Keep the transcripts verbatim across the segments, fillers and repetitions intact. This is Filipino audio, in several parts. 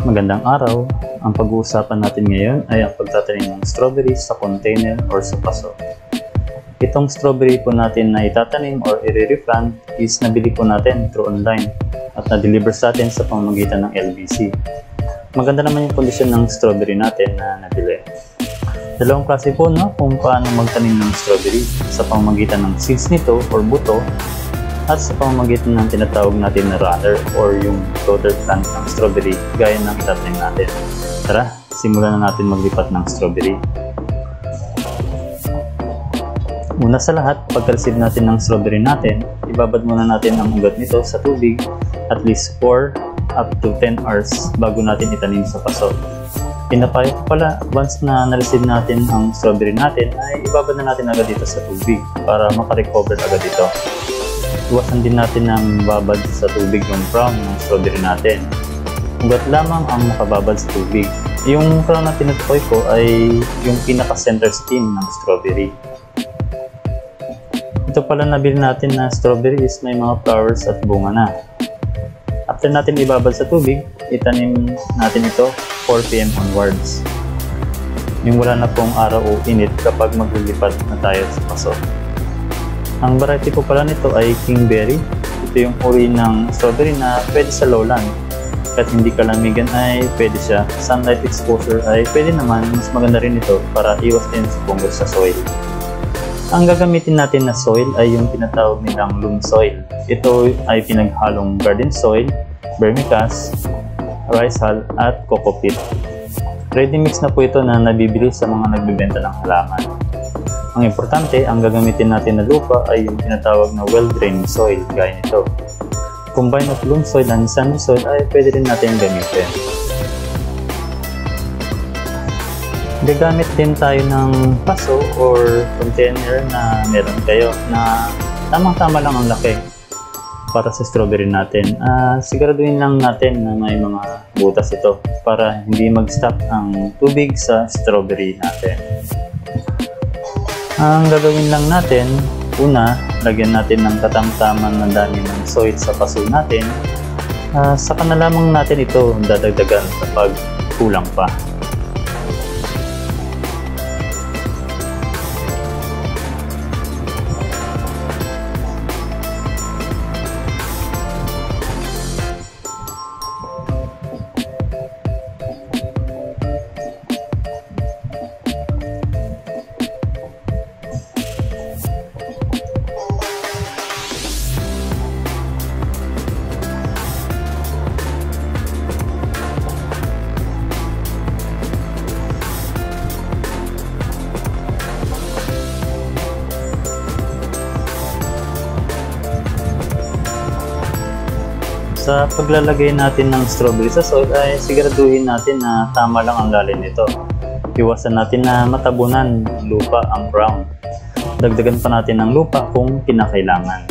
Magandang araw. Ang pag-uusapan natin ngayon ay ang pagtatanim ng strawberries sa container or sa paso. Itong strawberry po natin na itatanim or i-replant is nabili po natin through online at na-deliver sa atin sa pamamagitan ng L B C. Maganda naman yung kondisyon ng strawberry natin na nabili. Dalawang klase po no, kung paano magtanim ng strawberry sa pamamagitan ng seeds nito or buto at sa pamamagitan ng tinatawag natin na runner or yung floater plant ng strawberry gaya ng itatanim natin. Tara, simulan na natin maglipat ng strawberry. Una sa lahat, pagka-receive natin ng strawberry natin, ibabad muna natin ang ugat nito sa tubig at least four up to ten hours bago natin itanim sa paso. Pinapayo ko pala, once na na-receive natin ang strawberry natin, ay ibabad na natin agad dito sa tubig para makarecover agad dito. Iwasan din natin na babad sa tubig yung crown ng strawberry natin. Ugat lamang ang makababad sa tubig. Yung crown na tinutukoy ko ay yung pinaka-center stem ng strawberry. Ito pala nabili natin na strawberry is may mga flowers at bunga na. After natin ibabad sa tubig, itanim natin ito four p m onwards. Yung wala na pong araw o init kapag maglilipat na tayo sa paso. Ang variety po pala nito ay kingberry. Ito yung uri ng strawberry na pwede sa lowland. Kahit hindi kalamigan ay pwede siya. Sunlight exposure ay pwede naman, mas maganda rin ito para iwas din sa fungus sa soil. Ang gagamitin natin na soil ay yung tinatawag nilang loam soil. Ito ay pinaghalong garden soil, vermicast, rice hull at coco peat. Ready mix na po ito na nabibili sa mga nagbibenta ng halaman. Ang importante, ang gagamitin natin na lupa ay yung tinatawag na well-drained soil, gaya nito. Combine of loam soil and sandy soil ay pwede rin natin gamitin. Gagamit din tayo ng paso or container na meron kayo na tamang-tama lang ang laki para sa strawberry natin. Uh, siguraduhin lang natin na may mga butas ito para hindi mag-stop ang tubig sa strawberry natin. Ang gagawin lang natin, una, lagyan natin ng katamtaman na dami ng soil sa paso natin. Uh, saka na lamang natin ito dadagdagan kapag kulang pa. Sa paglalagay natin ng strawberry sa soil ay siguraduhin natin na tama lang ang lalim nito. Iwasan natin na matabunan ng lupa ang ground. Dagdagan pa natin ng lupa kung kinakailangan.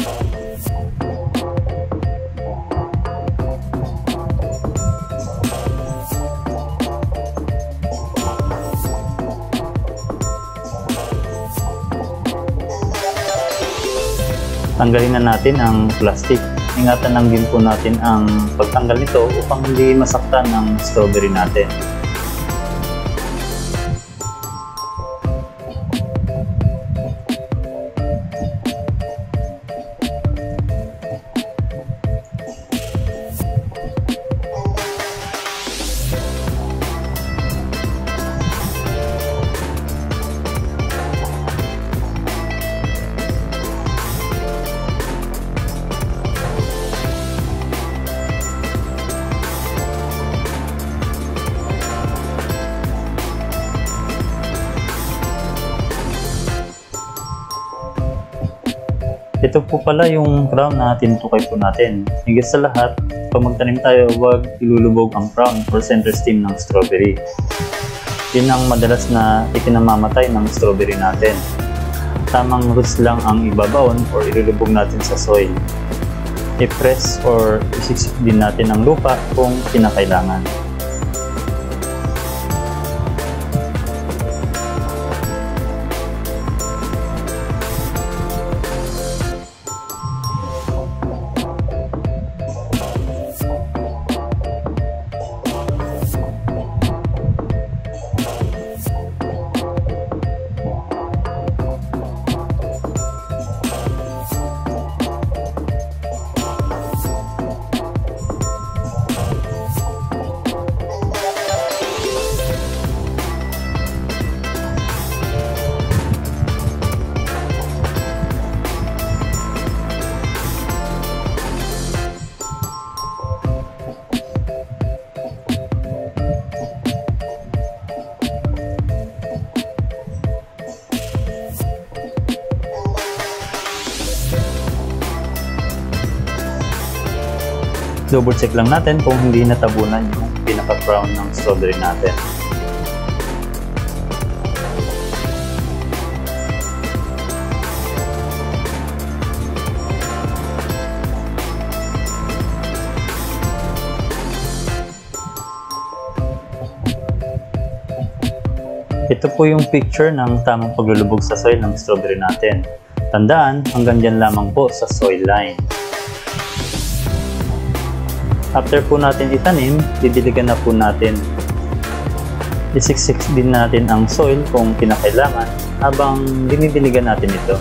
Tanggalin na natin ang plastic. Ingatan lang din po natin ang pagtanggal nito upang hindi masaktan ng strawberry natin. Ito po pala yung crown na tinutukay po natin. Higit sa lahat, pag magtanim tayo, huwag ilulubog ang crown or center stem ng strawberry. Yun ang madalas na ikinamamatay ng strawberry natin. Tamang roots lang ang ibabaon or ilulubog natin sa soil. I-press or isiksik din natin ang lupa kung kinakailangan. double check lang natin kung hindi natabunan yung pinaka-crown ng strawberry natin. Ito po yung picture ng tamang paglulubog sa soil ng strawberry natin. Tandaan, hanggang dyan lamang po sa soil line. After po natin itanim, didiligan na po natin. Isiksik din natin ang soil kung kinakailangan habang dinidiligan natin ito.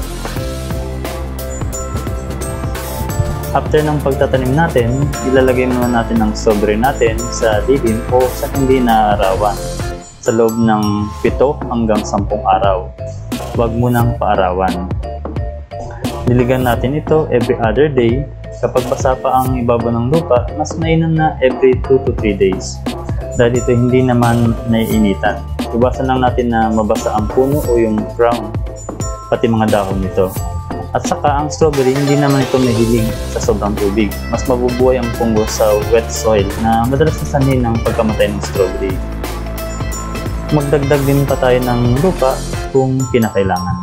After ng pagtatanim natin, ilalagay muna natin ang strawberry natin sa dilim o sa hindi naarawan sa loob ng pito hanggang sampung araw. Huwag munang paarawan. Diligan natin ito every other day. Kapag basa pa ang ibabaw ng lupa, mas mainam na every two to three days. Dahil ito hindi naman naiinitan. Iwasan lang natin na mabasa ang puno o yung crown, pati mga dahon nito. At saka ang strawberry, hindi naman ito mahilig sa sobrang tubig. Mas mabubuhay ang fungus sa wet soil na madalas na sanhin ng pagkamatay ng strawberry. Magdagdag din pa tayo ng lupa kung kinakailangan.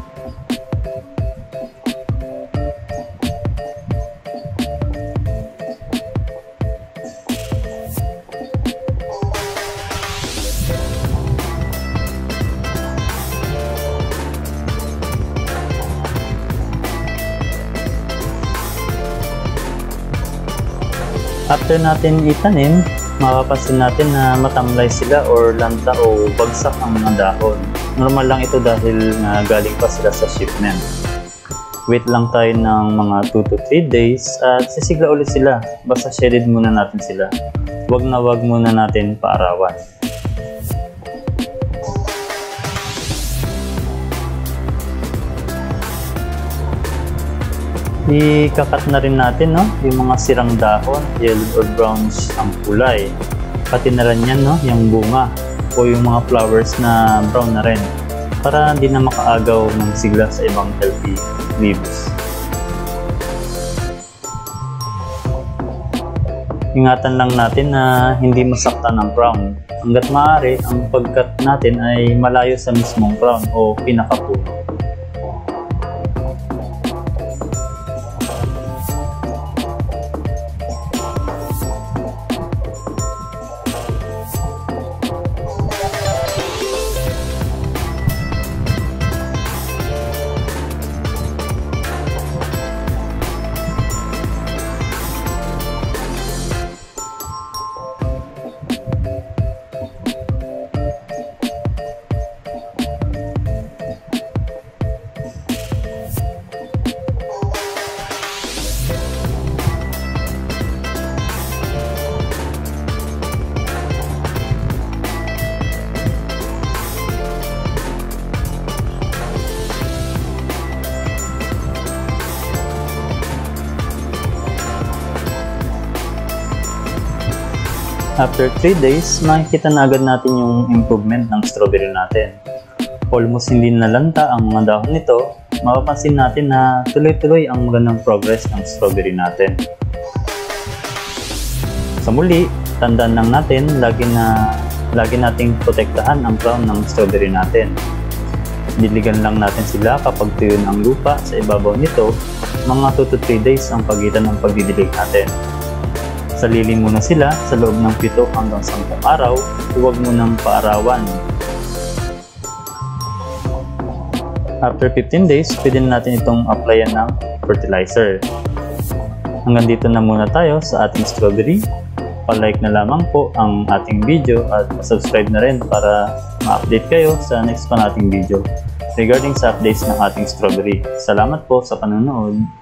After natin itanim, mapapansin natin na matamlay sila or lanta o bagsak ang mga dahon. Normal lang ito dahil na galing pa sila sa shipment. Wait lang tayo ng mga two to three days at sisigla ulit sila. Basta shaded muna natin sila. Wag na wag muna natin paarawan. Ikakat na rin natin, no, yung mga sirang dahon, yellow or brownish ang kulay. Pati na rin yan, no, yung bunga o yung mga flowers na brown na rin para hindi na makaagaw ng sigla sa ibang healthy leaves. Ingatan lang natin na hindi masaktan ang crown. Hanggat maaari, ang pagkat natin ay malayo sa mismong crown o pinakapuno. After three days, makikita na agad natin yung improvement ng strawberry natin. Almost hindi nalanta ang mga dahon nito. Mapapansin natin na tuloy-tuloy ang magandang progress ng strawberry natin. Sa muli, tandaan lang natin lagi na lagi nating protektahan ang crown ng strawberry natin. Diligan lang natin sila kapag tuyo ang lupa sa ibabaw nito. Mga two to three days ang pagitan ng pagdidilig natin. Salili muna sila sa loob ng pito hanggang sampung araw, huwag munang paarawan. After fifteen days, pwede natin itong applyan ng fertilizer. Hanggang dito na muna tayo sa ating strawberry. Pa-like na lamang po ang ating video at subscribe na rin para ma-update kayo sa next pa nating video regarding sa updates ng ating strawberry. Salamat po sa panonood.